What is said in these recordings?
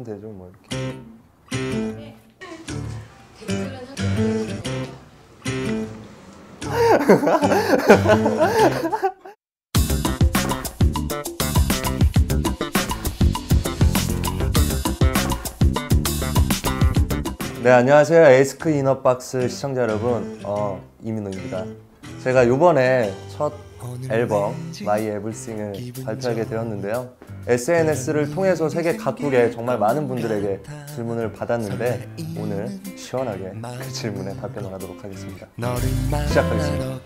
되죠 뭐 이렇게. 네, 안녕하세요. 에이스크 이너박스 시청자 여러분, 이민호입니다. 제가 요번에 첫 앨범 My Everything을 발표하게 되었는데요. SNS를 통해서 세계 각국의 정말 많은 분들에게 질문을 받았는데 오늘 시원하게 그 질문에 답변을 하도록 하겠습니다. 시작하겠습니다.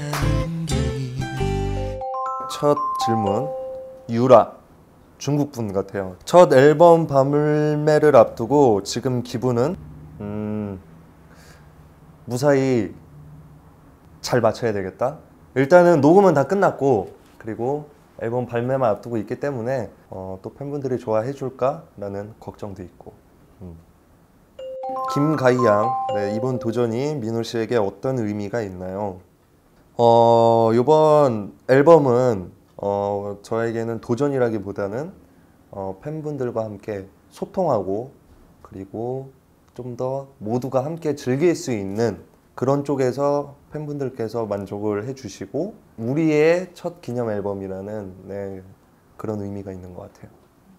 첫 질문, 유라. 중국 분 같아요. 첫 앨범 발매를 앞두고 지금 기분은 무사히 잘 맞춰야 되겠다. 일단은 녹음은 다 끝났고 그리고 앨범 발매만 앞두고 있기 때문에 또 팬분들이 좋아해 줄까? 라는 걱정도 있고. 김가희양, 네, 이번 도전이 민호 씨에게 어떤 의미가 있나요? 이번 앨범은 저에게는 도전이라기보다는 팬분들과 함께 소통하고 그리고 좀 더 모두가 함께 즐길 수 있는 그런 쪽에서 팬분들께서 만족을 해주시고 우리의 첫 기념 앨범이라는 그런 의미가 있는 것 같아요.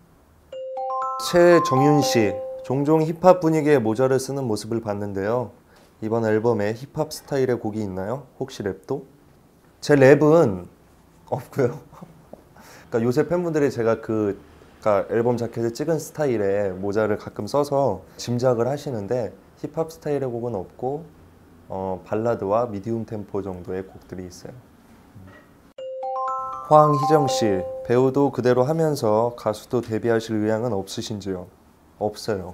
최정윤 씨, 종종 힙합 분위기의 모자를 쓰는 모습을 봤는데요. 이번 앨범에 힙합 스타일의 곡이 있나요? 혹시 랩도? 제 랩은 없고요. 그러니까 요새 팬분들이 제가 그러니까 앨범 자켓에 찍은 스타일의 모자를 가끔 써서 짐작을 하시는데 힙합 스타일의 곡은 없고 발라드와 미디움 템포 정도의 곡들이 있어요. 황희정 씨, 배우도 그대로 하면서 가수도 데뷔하실 의향은 없으신지요? 없어요.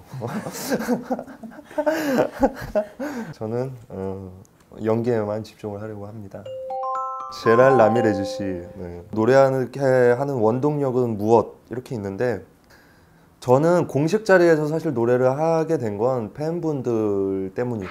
저는 연기에만 집중을 하려고 합니다. 제랄 라미레즈 씨, 노래하는 원동력은 무엇? 이렇게 있는데 저는 공식 자리에서 사실 노래를 하게 된 건 팬분들 때문이고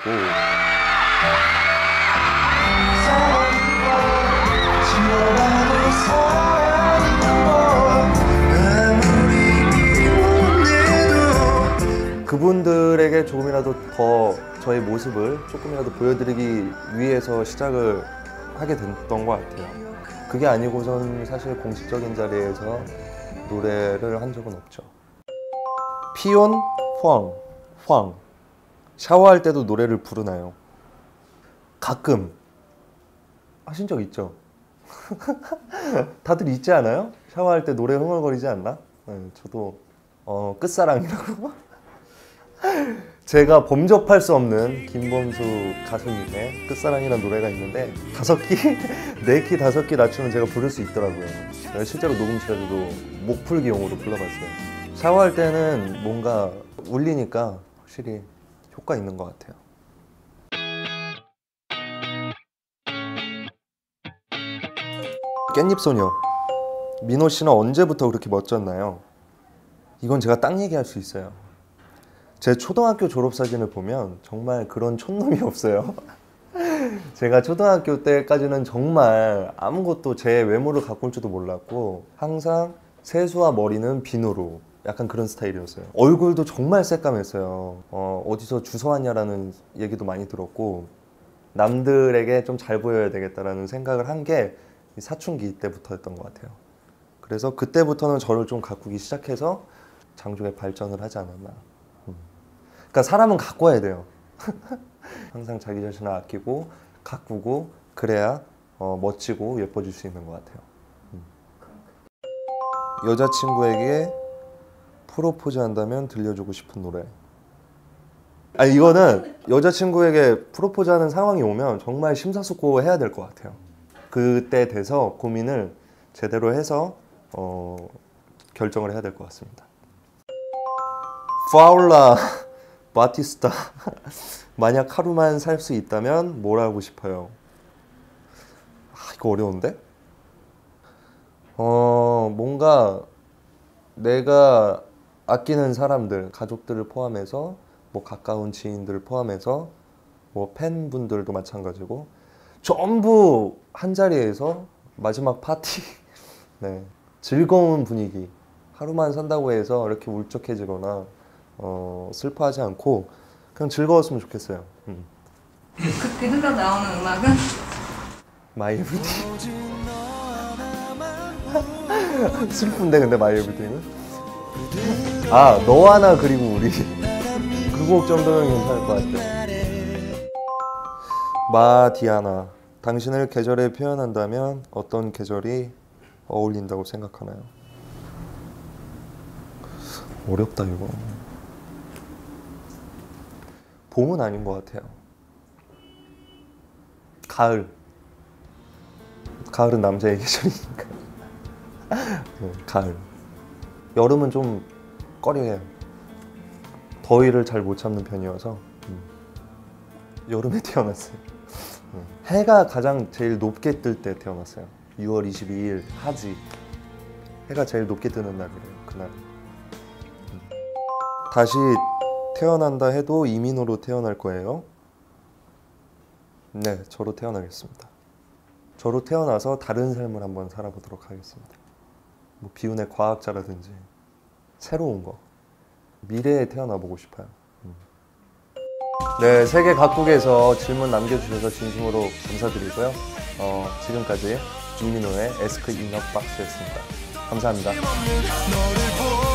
그분들에게 조금이라도 더 저의 모습을 조금이라도 보여드리기 위해서 시작을 하게 됐던 것 같아요. 그게 아니고선 사실 공식적인 자리에서 노래를 한 적은 없죠. 피온 황 샤워할 때도 노래를 부르나요? 가끔 하신 적 있죠? 다들 있지 않아요? 샤워할 때 노래 흥얼거리지 않나? 네, 저도 끝사랑이라고 제가 범접할 수 없는 김범수 가수님의 끝사랑이라는 노래가 있는데 5키, 4키, 5키 낮추면 제가 부를 수 있더라고요. 실제로 녹음실에서도 목풀기용으로 불러봤어요. 샤워할 때는 뭔가 울리니까 확실히 효과 있는 것 같아요. 깻잎소녀, 민호 씨는 언제부터 그렇게 멋졌나요? 이건 제가 딱 얘기할 수 있어요. 제 초등학교 졸업사진을 보면 정말 그런 촌놈이 없어요. 제가 초등학교 때까지는 정말 아무것도 제 외모를 가꿀 줄도 몰랐고 항상 세수와 머리는 비누로 약간 그런 스타일이었어요. 얼굴도 정말 새까맸어요. 어디서 주워왔냐라는 얘기도 많이 들었고 남들에게 좀 잘 보여야 되겠다라는 생각을 한 게 사춘기 때부터였던 것 같아요. 그래서 그때부터는 저를 좀 가꾸기 시작해서 장족의 발전을 하지 않았나. 그러니까 사람은 가꿔야 돼요. 항상 자기 자신을 아끼고 가꾸고 그래야 멋지고 예뻐질 수 있는 것 같아요. 여자친구에게 프로포즈 한다면 들려주고 싶은 노래. 이거는 여자친구에게 프로포즈 하는 상황이 오면 정말 심사숙고해야 될 것 같아요. 그때 돼서 고민을 제대로 해서 결정을 해야 될 것 같습니다. 파울라 바티스타, 만약 하루만 살 수 있다면 뭘 하고 싶어요? 이거 어려운데? 뭔가 내가 아끼는 사람들, 가족들을 포함해서 뭐 가까운 지인들을 포함해서 뭐 팬분들도 마찬가지고 전부 한 자리에서 마지막 파티 즐거운 분위기. 하루만 산다고 해서 이렇게 울적해지거나 슬퍼하지 않고 그냥 즐거웠으면 좋겠어요. 그때 흘러 나오는 음악은 마이 에브리띵. 슬픈데 근데 마이 에브리띵은? 아, 너 하나 그리고 우리. 그 곡 정도면 괜찮을 것 같아요. 마디아나, 당신을 계절에 표현한다면 어떤 계절이 어울린다고 생각하나요? 어렵다 이거. 봄은 아닌 것 같아요. 가을. 가을은 남자의 계절이니까. 네, 가을. 여름은 좀 꺼려해요. 더위를 잘 못 참는 편이어서 여름에 태어났어요. 해가 가장 제일 높게 뜰 때 태어났어요. 6월 22일 하지. 해가 제일 높게 뜨는 날이래요. 그날. 다시 태어난다 해도 이민호로 태어날 거예요? 네, 저로 태어나겠습니다. 저로 태어나서 다른 삶을 한번 살아보도록 하겠습니다. 뭐 비운의 과학자라든지 새로운 거. 미래에 태어나 보고 싶어요. 네, 세계 각국에서 질문 남겨주셔서 진심으로 감사드리고요. 지금까지 이민호의 에스크 인너박스였습니다. 감사합니다.